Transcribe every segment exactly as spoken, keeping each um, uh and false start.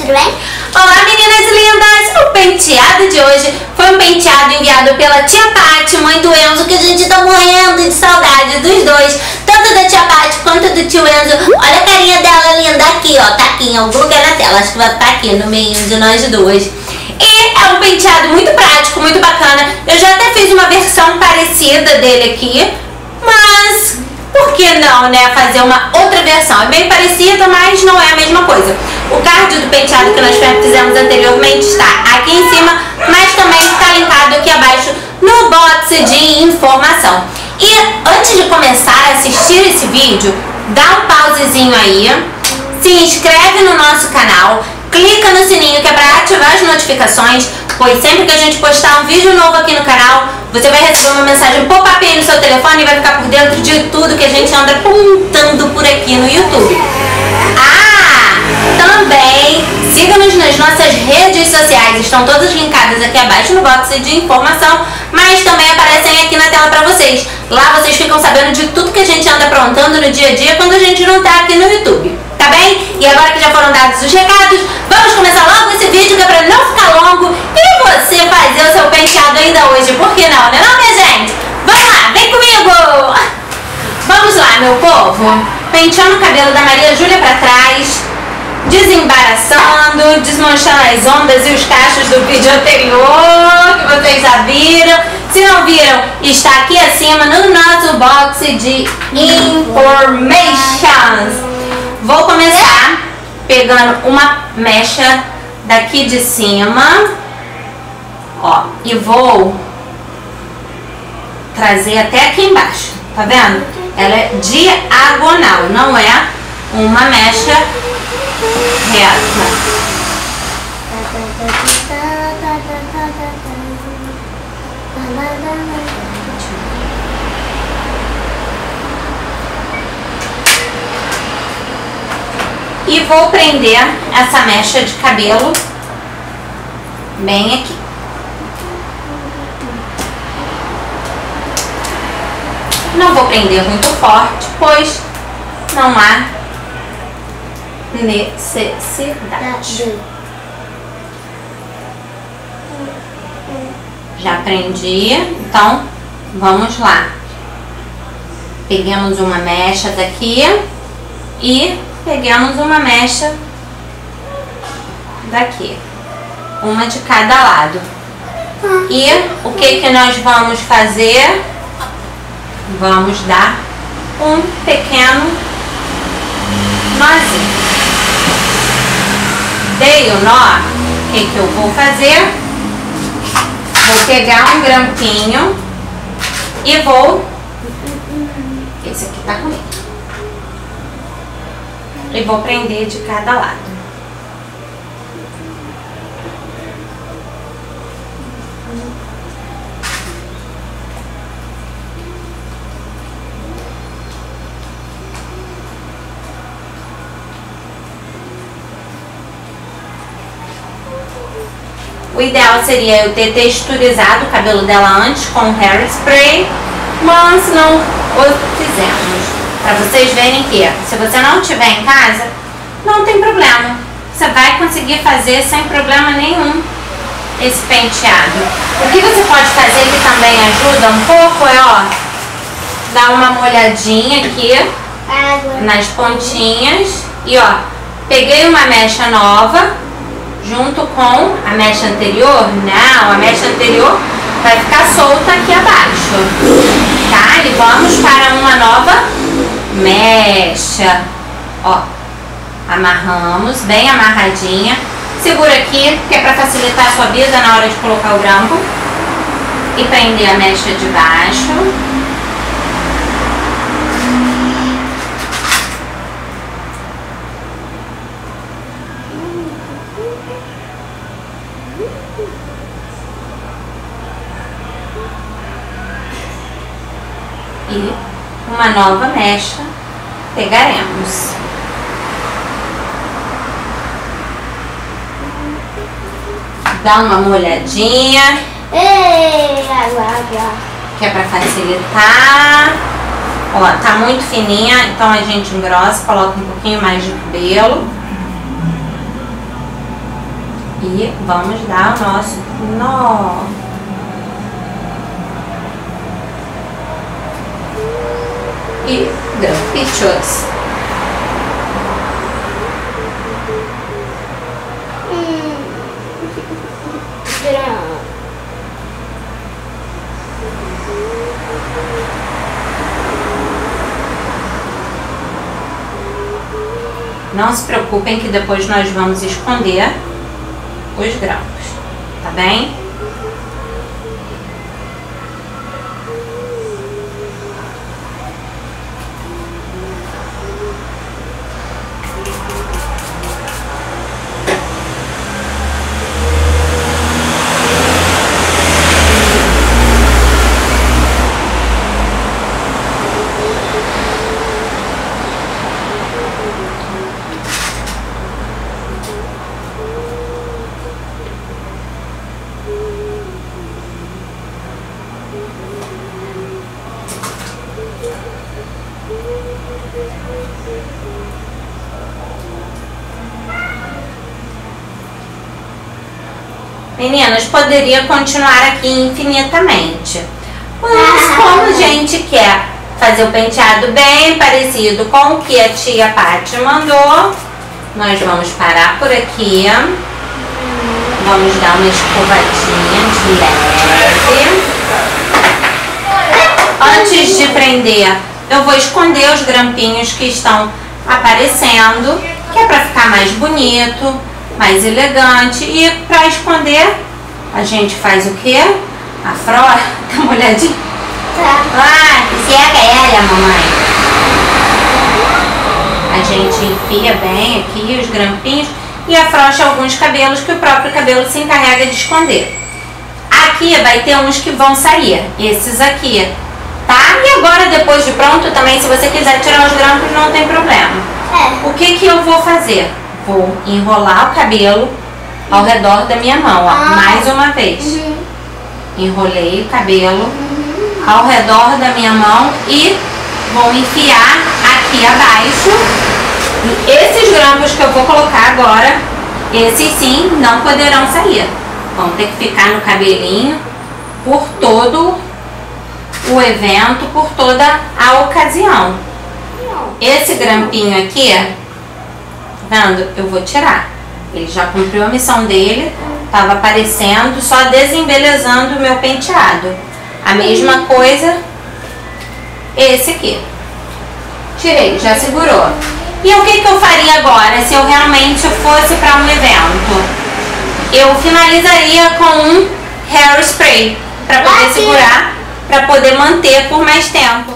tudo bem? Olá, meninas lindas! O penteado de hoje foi um penteado enviado pela tia Paty, mãe do Enzo, que a gente tá morrendo de saudade dos dois, tanto da tia Paty quanto do tio Enzo. Olha a carinha dela linda aqui, ó, tá aqui em algum lugar na tela, acho que vai ficar aqui no meio de nós duas. E é um penteado muito prático, muito bacana. Eu já até fiz uma versão parecida dele aqui, mas por que não, né, fazer uma outra versão? É bem parecida, mas não é a mesma coisa. O card do penteado que nós fizemos anteriormente está aqui em cima, mas também está linkado aqui abaixo no box de informação. E antes de começar a assistir esse vídeo, dá um pausezinho aí, se inscreve no nosso canal, clica no sininho que é para ativar as notificações, pois sempre que a gente postar um vídeo novo aqui no canal, você vai receber uma mensagem pop-up aí no seu telefone e vai ficar por dentro de tudo que a gente anda contando por aqui no YouTube. Ah, também siga-nos nas nossas redes sociais, estão todas linkadas aqui abaixo no box de informação, mas também aparecem aqui na tela para vocês. Lá vocês ficam sabendo de tudo que a gente anda aprontando no dia a dia quando a gente não tá aqui no YouTube. Tá bem? E agora que já foram dados os recados, vamos começar logo esse vídeo que é pra não ficar longo e você fazer o seu penteado ainda hoje. Por que não, né não, minha gente? Vamos lá, vem comigo! Vamos lá, meu povo. Penteando o cabelo da Maria Júlia pra trás, desembaraçando, desmanchando as ondas e os cachos do vídeo anterior, que vocês já viram. Se não viram, está aqui acima no nosso box de informations. Vou começar pegando uma mecha daqui de cima, ó, e vou trazer até aqui embaixo, tá vendo? Ela é diagonal, não é uma mecha reta. E vou prender essa mecha de cabelo bem aqui. Não vou prender muito forte, pois não há necessidade. Já prendi, então vamos lá. Pegamos uma mecha daqui e pegamos uma mecha daqui, uma de cada lado. E o que que nós vamos fazer? Vamos dar um pequeno nozinho. Dei o nó, o que que eu vou fazer? Vou pegar um grampinho e vou... Esse aqui tá comigo. E vou prender de cada lado. O ideal seria eu ter texturizado o cabelo dela antes com hairspray, mas não o fizemos. Para vocês verem que, se você não tiver em casa, não tem problema. Você vai conseguir fazer sem problema nenhum esse penteado. O que você pode fazer que também ajuda um pouco é, ó, dar uma molhadinha aqui nas pontinhas. E, ó, peguei uma mecha nova junto com a mecha anterior. Não, a mecha anterior vai ficar solta aqui abaixo, tá? E vamos para uma nova mecha, ó, amarramos bem amarradinha, segura aqui que é para facilitar a sua vida na hora de colocar o grampo e prender a mecha de baixo. E uma nova mecha pegaremos. Dá uma molhadinha. Ei, água, água. Que é pra facilitar. Ó, tá muito fininha, então a gente engrossa, coloca um pouquinho mais de cabelo. E vamos dar o nosso nó. E grampichos. Hum. Grão. Não se preocupem que depois nós vamos esconder os grampos, tá bem? Meninas, poderia continuar aqui infinitamente. Mas como a gente quer fazer o penteado bem parecido com o que a tia Paty mandou, nós vamos parar por aqui. Vamos dar uma escovadinha de leve. Antes de prender, eu vou esconder os grampinhos que estão aparecendo, que é para ficar mais bonito, mais elegante. E para esconder, a gente faz o quê? A Fro, dá uma olhadinha. Tá. Ah, cega ela, mamãe. A gente enfia bem aqui os grampinhos e afrouxa alguns cabelos que o próprio cabelo se encarrega de esconder. Aqui vai ter uns que vão sair, esses aqui, tá? E agora, depois de pronto, também, se você quiser tirar os grampos, não tem problema. É. O que que eu vou fazer? Vou enrolar o cabelo ao redor da minha mão, ó, Ah. mais uma vez. Uhum. Enrolei o cabelo Uhum. ao redor da minha mão e vou enfiar aqui abaixo. E esses grampos que eu vou colocar agora, esses sim não poderão sair. Vão ter que ficar no cabelinho por todo o evento, por toda a ocasião. Esse grampinho aqui, tá vendo? Eu vou tirar. Ele já cumpriu a missão dele, tava aparecendo, só desembelezando o meu penteado. A mesma coisa, esse aqui. Tirei, já segurou. E o que que eu faria agora, se eu realmente fosse para um evento? Eu finalizaria com um hairspray, para poder segurar, para poder manter por mais tempo.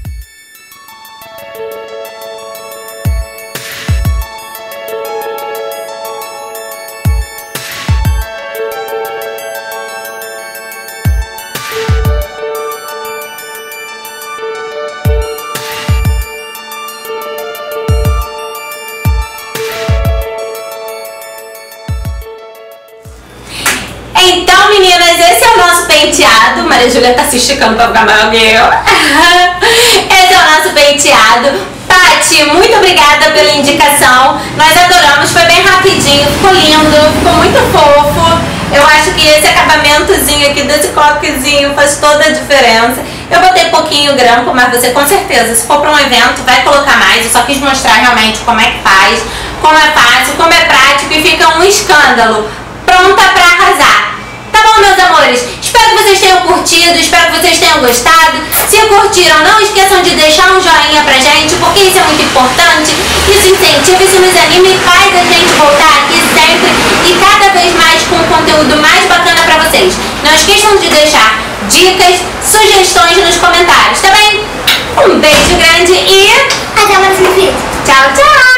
Então, meninas, esse é o nosso penteado. Maria Júlia tá se esticando pra ficar maior que eu. Esse é o nosso penteado. Paty, muito obrigada pela indicação. Nós adoramos, foi bem rapidinho, ficou lindo, ficou muito fofo. Eu acho que esse acabamentozinho aqui desse coquezinho faz toda a diferença. Eu botei pouquinho grampo, mas você com certeza, se for pra um evento, vai colocar mais. Eu só quis mostrar realmente como é que faz, como é fácil, como é prático e fica um escândalo. Pronta pra arrasar. Tá bom, meus amores? Espero que vocês tenham curtido, espero que vocês tenham gostado. Se curtiram, não esqueçam de deixar um joinha pra gente, porque isso é muito importante. Isso incentiva, isso nos anima e faz a gente voltar aqui sempre e cada vez mais com conteúdo mais bacana pra vocês. Não esqueçam de deixar dicas, sugestões nos comentários, tá bem? Um beijo grande e Até o próximo vídeo. tchau, tchau!